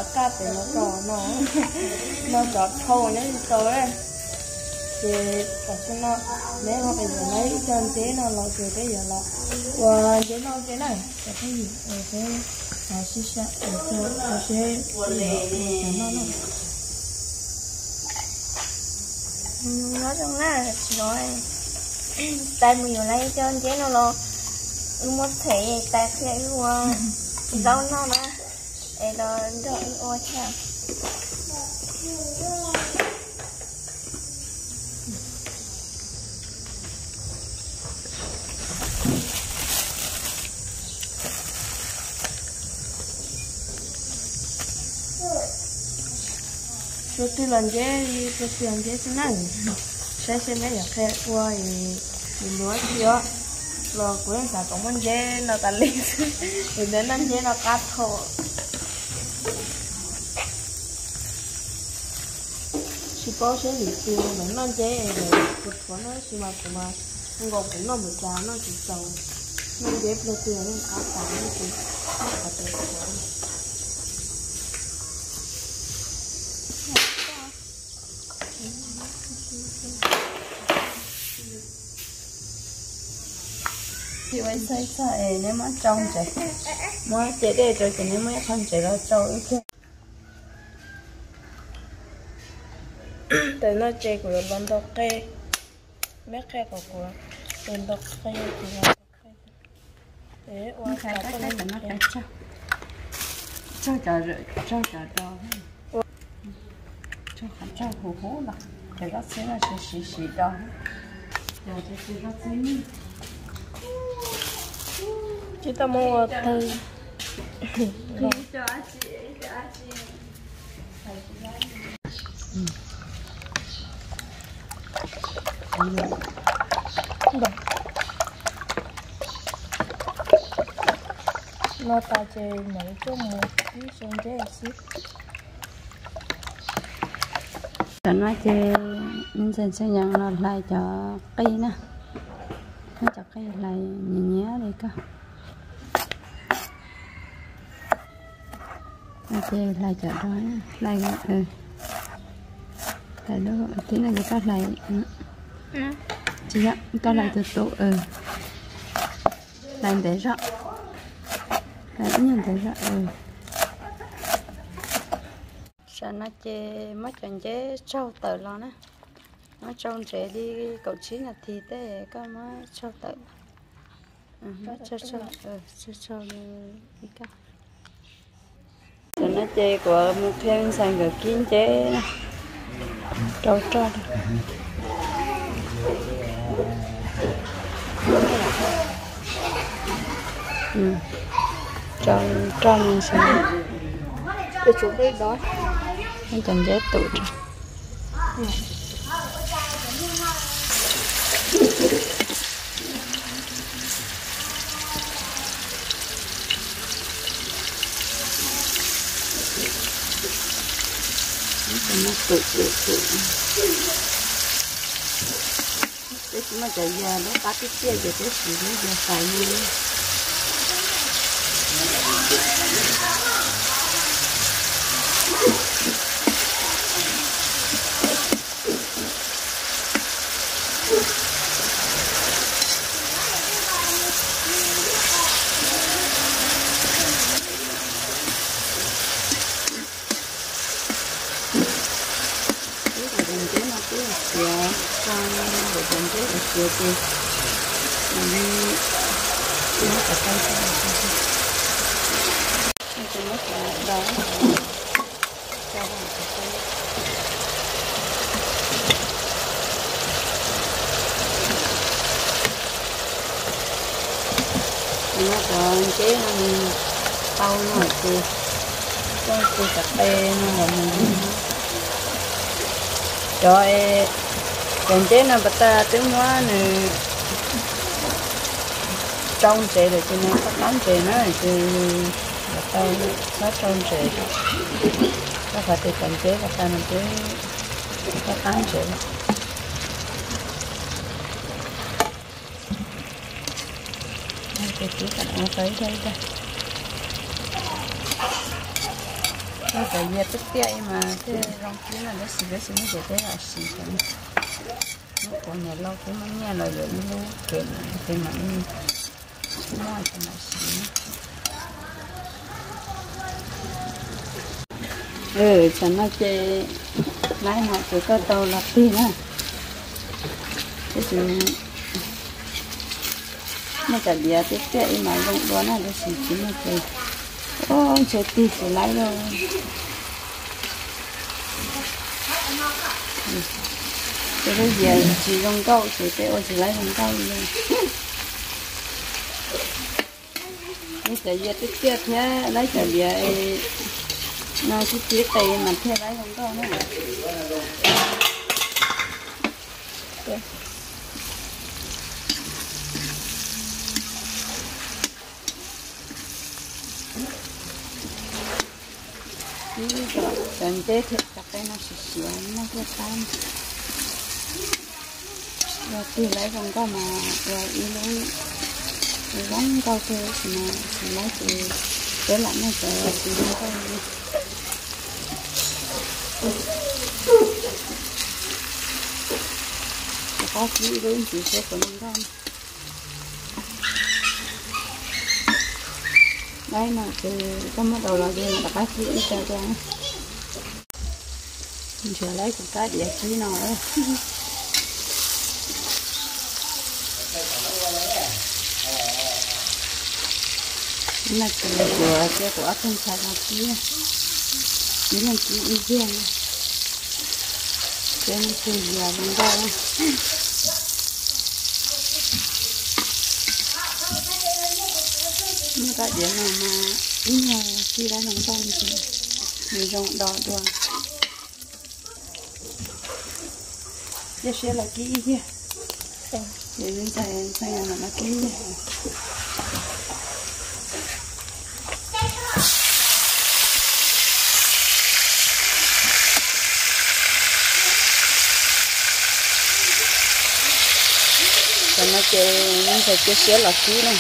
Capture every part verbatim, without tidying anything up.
cắt để nó trò nó nó trò thô nhá tới thì phải cho nó nếu mà bây giờ lấy chân chế nó lo từ cái giờ là và chế nó chế này là cái gì ở cái là xí xa ở cái ở cái nó nó nói chung là rồi tại mình lấy chân chế nó lo mất thể tại khi qua rau nó đó để nó đợi ô chả rồi tôi lần chế tôi tiền chế thế này sẽ xem mấy giờ khai qua thì thì nói chưa rồi cuối cả tổng vấn chế nó ta lên thì đến năm chế nó cắt thôi chỉ có sẽ bị tiêu mấy năm chế rồi một số nó chỉ mà cũng mà không có cũng nó một trà nó chỉ sầu năm chế nó tiêu nó cắt tạm nó chỉ cắt được chị ấy xây xây nếu mà trông trẻ mới chế để rồi thì nếu mới không chế ra trâu ít từ nó chế của lần đầu kê mấy khe của của lần đầu kê thì là để qua khai cái cái cái nó cái cho cho cho rồi cho cho cho cho khăn cho hú hú là cái đó sẽ là sẽ xì xì đó rồi sẽ xì đó xí chị ta mua từ cho chị cho chị nó ta chơi mấy chỗ một cái xong chơi xí cho nó chơi mình sẽ sẽ nhận nó lại cho cây nè nó cho cây lại nhẹ nhẹ đây cơ nó chơi lại cho đó lại ừ lại đó tí này người ta lại chị ạ ta lại từ tổ ừ lại để rõ lại nhận để rõ ừ sao nó chê mất chọn chế trâu tờ lo nè nó trông trẻ đi cậu chí là thì thế có má trâu tờ ừ nó cho cho ừ cho cho đi cả rồi nó chê của một phen sang cái kín chế trâu trâu ừ trâu trâu sang để chúng đây đó nó chẳng dễ tụ ừ. nó tụ tụ tụ thế mà chạy giờ nó bắt cái kia để cái gì nó giờ phải như dạ con để trồng cái được chưa thì mình nó phải tay cho nó cho nó cả đó cho vào cái tay nó còn chế tao nó thì cho cái cà phê nó là mình rồi còn chế nó bắt ta tiếng hóa này trong chế để cho nó có tám chế nó thì bắt ta nó trong chế nó phải từ cầm chế bắt ta nó chế có tám chế cái chỉ cần ăn tới đây đây cái cái gì tức tiệt mà thế rong chín là nó xịt nó xịt nó để là xịt rồi nó còn nhà lâu cái mà nhà là rồi nó kẹt cái mà mua cho nó xịt ừ chẳng nó chơi lái họ chỉ có tàu là pin á cái gì nó chả bia tiếp tiệt mà rong đó là để xịt chín nó chơi ô chơi tì sẽ lái rồi cái đó giờ chỉ rong câu chỉ để ô chỉ lấy rong câu luôn cái cái giờ tiếp tiếp thế lấy cái bia nó chỉ tiếp tay mà thế lấy rong câu nữa chân chế thịt cà phê nó xịt xịt nó rất tan rồi từ lấy rong câu mà rồi đi luôn rong câu thôi mà lấy từ để lại nó sẽ từ rong câu có kỹ đối chỉ số của rong câu đây mà từ trong bắt đầu là gì mà bác sĩ cho cho mình chờ lấy một cái địa chỉ nào đấy là từ của cái của không phải là chỉ chỉ là chỉ ý riêng trên từ giờ đến đâu nó tại điểm nào mà ít nhiều khi đã nóng trong thì mình rộng đỏ đùa giờ sẽ là kỹ kia để bên tay tay là nó kỹ còn nó chơi những cái chơi sẽ là kỹ này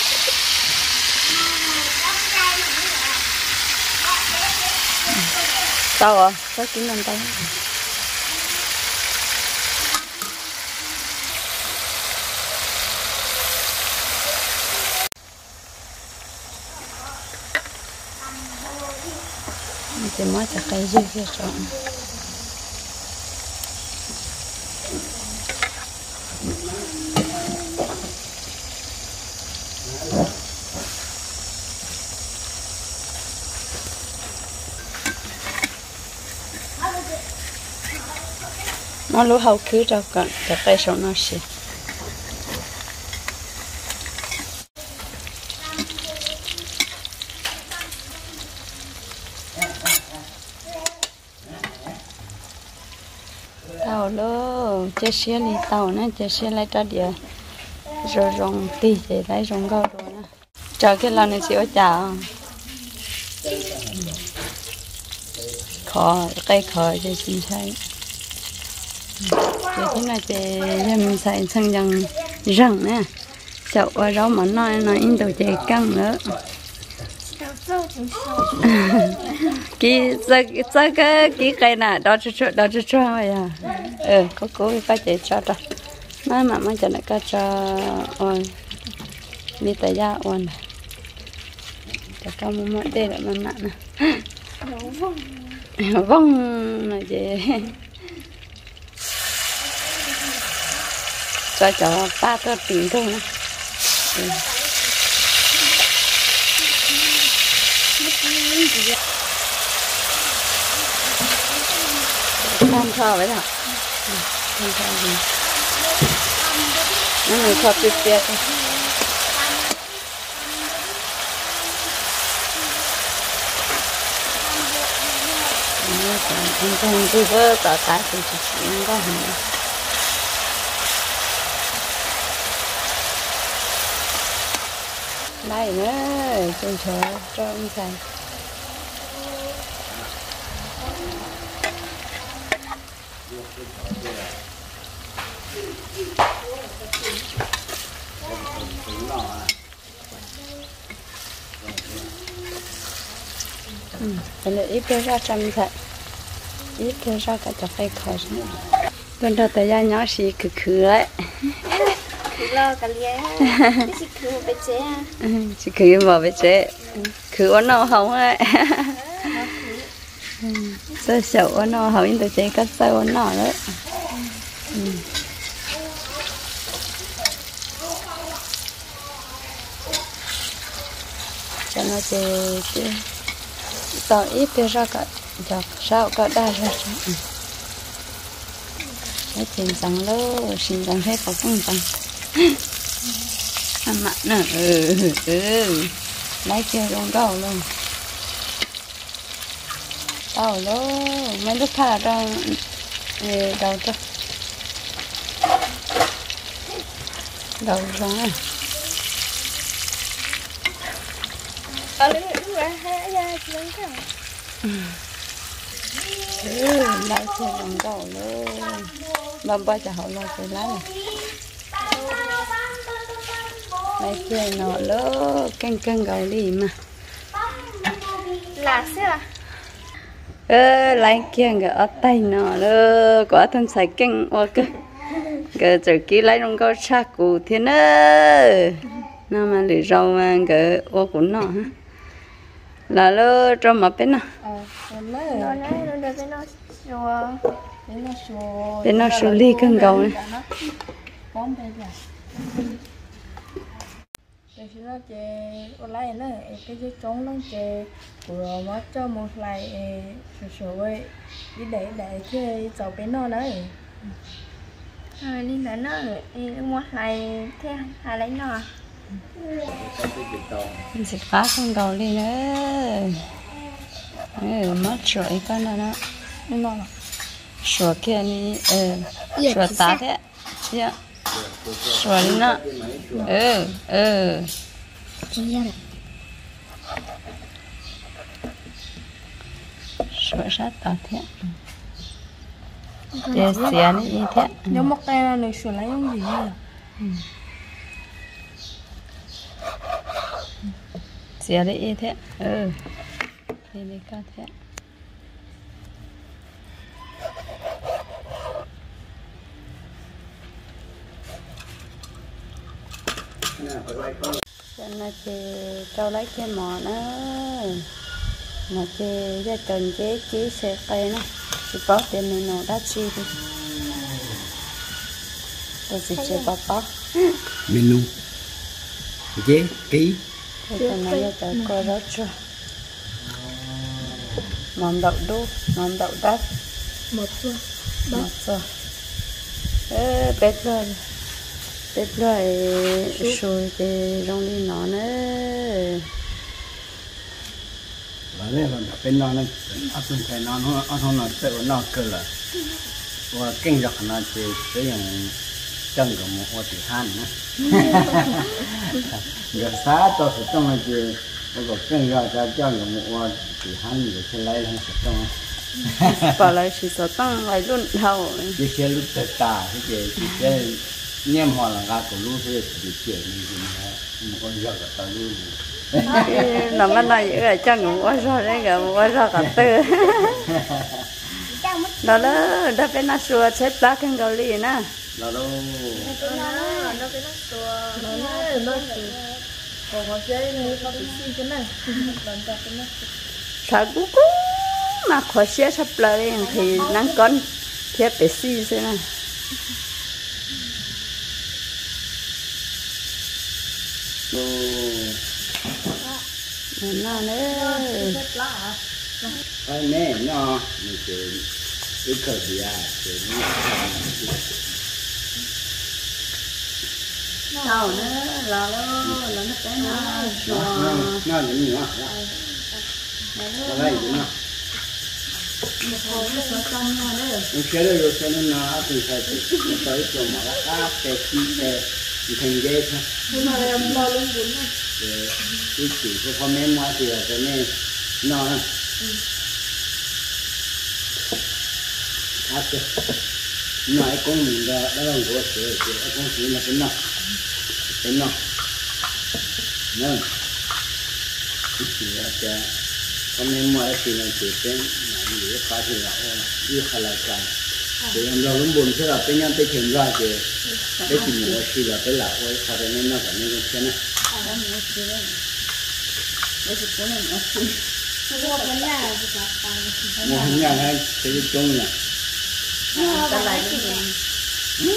tao à có chín năm tay thì mới chặt cây gì kia chọn nó lúa hậu cứ cho cả cho cây sổ nó xì tàu lúa chế xe đi tàu nữa chế xe lấy ra địa rồi rong tì để lấy rong gạo rồi nè cho cái lần này xíu chả khó cây khó để xin thấy cái thế này thì em xài sang dần răng nè chậu ở đó mà nói nói in đồ chơi căng nữa cái cái cái cái cái cây này đó cho đó cho cho vậy à ừ có cố cái chơi cho đó nói mà mà cho nó cái cho ôi đi tới ra ôn cho các món món đây là món nặng nè vâng là gì cho cho ba cái tiền thôi nè không cho vậy hả không cho gì nó người cho tiết tiết không không cứ vỡ cả cái thì không có gì đây nữa chơi chờ cho ông xài ừ cái này ít bữa ra trăm thật ít bữa ra cả cho phải khỏi nữa bên đó tới ra nhỏ xì khử khử đấy khử lo cả liền chỉ khử một bé chế chỉ khử một bé chế khử ở nào không ấy sơ sầu ở nào không tới chế cắt sâu ở nào đấy cho nó chế tao ít bữa ra cả cho sao cả đa ra cái tiền rằng lô xin rằng hết có không rằng ăn mặn nữa ừ ừ lấy chơi luôn đâu luôn đâu luôn mấy lúc thà trong đầu cho đầu rồi ở đây đúng rồi hai gia lớn cả ừ lấy chơi luôn đâu luôn mà bao giờ họ lo chơi lá này lấy chơi nó lỡ canh canh gạo đi mà là xí à ơ lấy kia cái ở tay nó lỡ quả thân xài canh ok cái giờ kia lấy trong câu cha cụ thiên ơi nó mà lì rau mà cái ô của nó ha là lỡ trong mà bên nào nó nó nó nó bên nó xùa bên nó xùa bên nó xùa ly canh gạo này bom bên này để cho nó chơi ở lại nữa cái cái trống nó chơi của nó cho một lại sửa sửa đi để để chơi cháu bên nó đấy rồi đi để nó một lại thế hai lấy nó mình sẽ phá con gạo đi nữa ừ mất rồi con đó nó nó sửa kia đi ừ sửa tá thế yeah sửa đi nó ừ ừ sửa sát tao thế để xé đi thế nếu một tay là được sửa lấy không gì nữa xé đi thế ừ thì đi ca thế cho nó chơi trâu lấy cái mỏ nữa mà chơi ra trần chế chí xe cây nó chỉ có tiền này nó đắt chi đi tôi chỉ chơi bắp bắp menu chế ký thế còn nó ra tới coi rất chưa món đậu đu món đậu đắt một xưa một rồi ê bếp rồi bếp rồi rồi thì rong đi nó nữa và đây là bên nó nó áp dụng cái nó nó áp dụng nó tự nó cơ là và kinh doanh nó chỉ cáiอย่างchân của một hoa tỷ han nữa người xã tôi sẽ trong là chỉ một cái kinh doanh cho chân của một hoa tỷ han người sẽ lấy hàng sẽ trong bảo là chỉ số tăng lại luôn đầu cái xe lúc tất cả cái cái cái niệm hoa là gà của lúc thì chỉ chuyện như thế này một con dao cả tao luôn nằm bên này ở chân của mua rồi đấy cả mua rồi cả tư đó đó đó bên nó xua xếp lá khăn gạo lì nè đó đâu nó cái nó xùa nó nó còn họ chơi nó có bị xì cái này lần tập cái nó sao cú cú mà khó xé sắp lời thì nắng con thiết bị xì thế này nó nữa ai nè nó mình chỉ cái khởi gì à chỉ sao nữa là nó là nó cái nó nó nó giống như nó nó đây gì nó nó chơi được rồi cho nên nó từ thời tới từ mà nó cá cái chi cái thành ghê thôi nhưng mà em lo luôn bốn này cái chỉ có con em mua thì cái này nó ác chứ nói con mình đã đã làm của chị chị con chị là cái nào cái nào nên cái chỉ là cái hôm nay mua thì là chỉ tên là gì khá thì là yêu khá là cao thì em lo lắm buồn thế là bên nhau tới chuyện ra thì tới chuyện mua thì là tới là ôi khá là nên nó phải nên cái thế này mua cái nhà thì cả mua hàng nhà hay cái chung là ta lại cái gì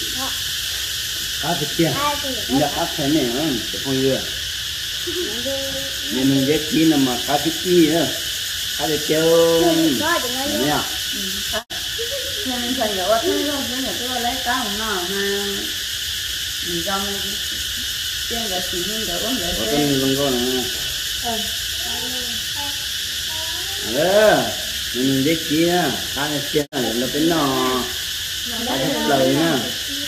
cá thịt kia nhà cá thế này nó không nhiều nên mình biết chi là mà cá thịt kia nữa cá thịt tiêu nha nên mình phải nhớ thế không thế là tôi lấy cá không nào mà mình rong trên cái gì nhưng cái vấn đề có thế tên con con này đó mình biết chi á cá thịt kia là nó cái nó cá thịt lời nha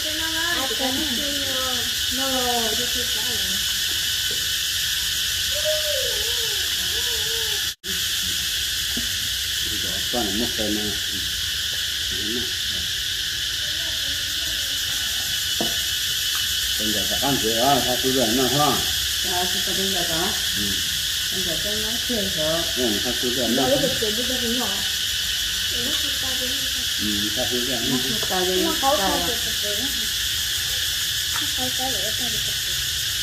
con này một cái này bây giờ các anh chị đó sao chú rồi nó ha à chúng ta bây giờ đó bây giờ tôi nói chuyện rồi ừ sao chú rồi nó nó được tiền đi cho chúng nó ừ sao chú rồi nó nó ta đi nó có ta cái được tiền nó có cái để ta được tiền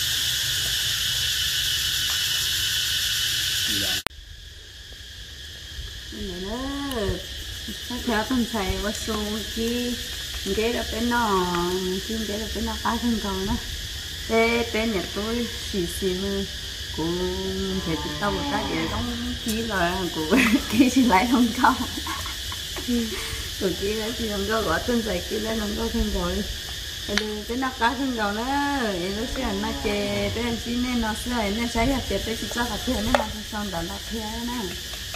này đó nó theo thân thầy và số chi cái là bên nó chứ cái là bên nó cá thân cầu đó thế bên nhà tôi xì xì mà cũng thể tự tao một cái gì đóng ký là của ký thì lại không cao rồi ký lại thì không có gọi tên thầy ký lại không có thân cầu đi cái nó cá thân cầu đó vậy nó sẽ nó chè bên xin nên nó sẽ nên sai hạt chè bên chỉ cho hạt chè nên là xong đó là thế nè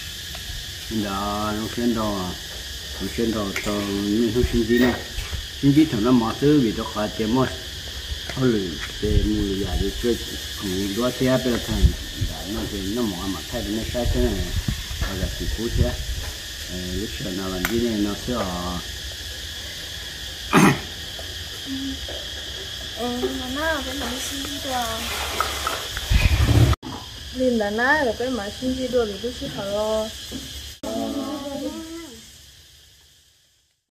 đó nó xuyên đồ nó xuyên đồ cho những thứ sinh gì này sinh gì thằng nó mỏ thứ vì nó khó chế mất họ lười về mùi già thì chơi cùng đua xe bây giờ thằng nó thì nó mỏ mà thay nó sai thế này hoặc là chỉ cú thế lúc sau nào làm gì này nó sẽ ừ mà nó cái máy xin gì đó liền là nó rồi cái máy xin gì đó thì cứ xí thở